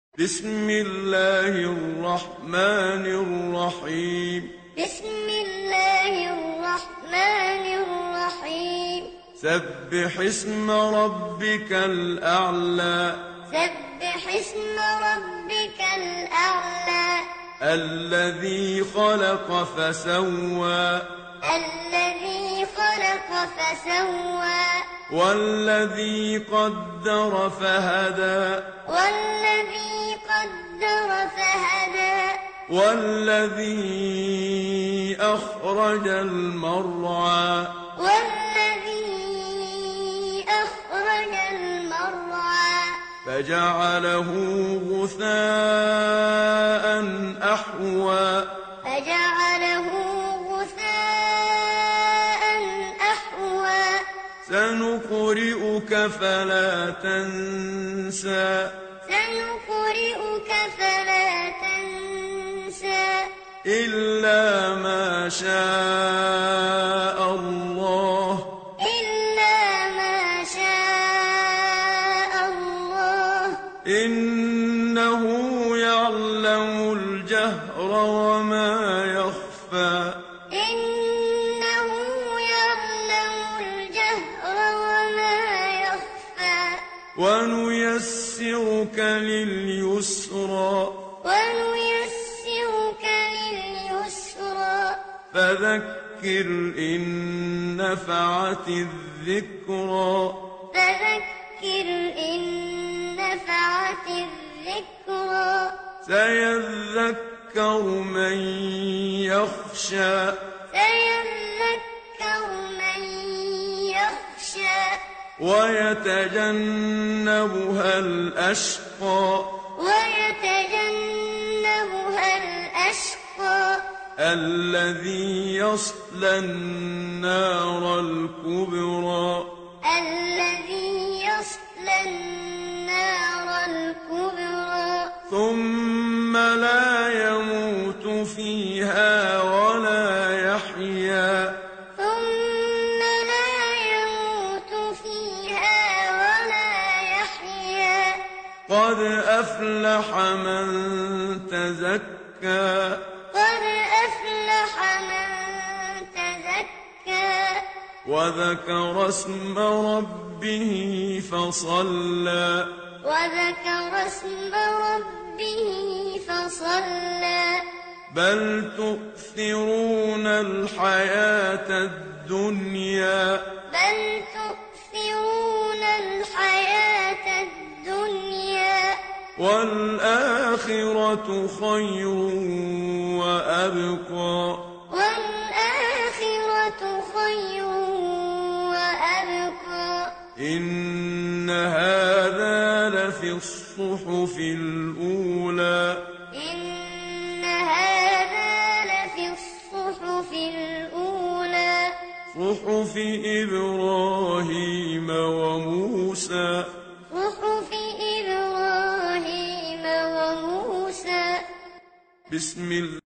بسم الله الرحمن الرحيم بسم الله الرحمن الرحيم سبح اسم ربك الأعلى سبح اسم ربك الأعلى الذي خلق فسوى الذي خلق فسوى والذي قدر فهدى والذي قدر فهدى والذي أخرج المرعى والذي أخرج المرعى فجعله غثاء أحوى فجعله غثاء أحوى سنقرئك فلا تنسى سنقرئك فلا تنسى إلا ما شاء الله إلا ما شاء الله إنه يعلم الجهر وما يخفى إنه يعلم الجهر وما يخفى ونيسرك لليسرى ونيسرك لليسرى فذكر إن نفعت الذكرى فذكر إن نفعت الذكرى سيذكر من يخشى سيذكر من يخشى ويتجنبها الأشقى ويتجنبها الأشقى الذي يصلى النار الكبرى الذي يصلى النار الكبرى ثم لا يموت فيها ولا يحيا ثم لا يموت فيها ولا يحيا قد أفلح من تزكى قد أفلح من تزكى وذكر اسم ربه فصلى وذكر اسم ربه فصلى بل تؤثرون الحياة الدنيا بل تؤثرون الحياة الدنيا والآخرة خير وأبقى والآخرة خير وأبقى إن هذا لفي الصحف الأولى إن هذا لفي الصحف الأولى صحف إبراهيم وموسى صحف إبراهيم وموسى بسم الله